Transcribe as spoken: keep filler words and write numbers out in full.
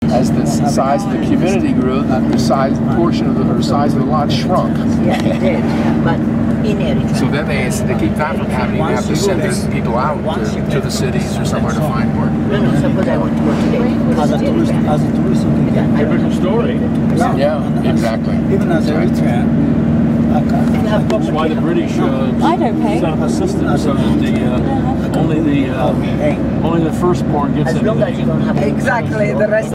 as the size of the community grew, the size portion of the or size of the lot shrunk. Yeah, it did. But in Eritrea. So then they they keep that from happening. You have to send their people out to, to the cities or somewhere to find work. No, no. Suppose I want to go today. As a tourist, as a tourist, you can get Typical story. Yeah, Yeah, exactly. Even as a Eritrean. That's why the British uh, I don't pay. set up a system so that the uh, only the uh, only the firstborn gets As long as you anything. don't have Exactly, the rest